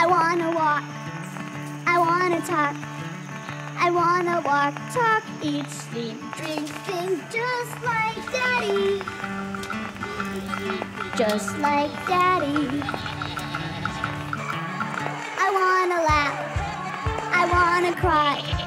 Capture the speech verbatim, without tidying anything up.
I wanna walk, I wanna talk, I wanna walk, talk, eat, sleep, drink, sing, just like Daddy, just like Daddy. I wanna laugh, I wanna cry,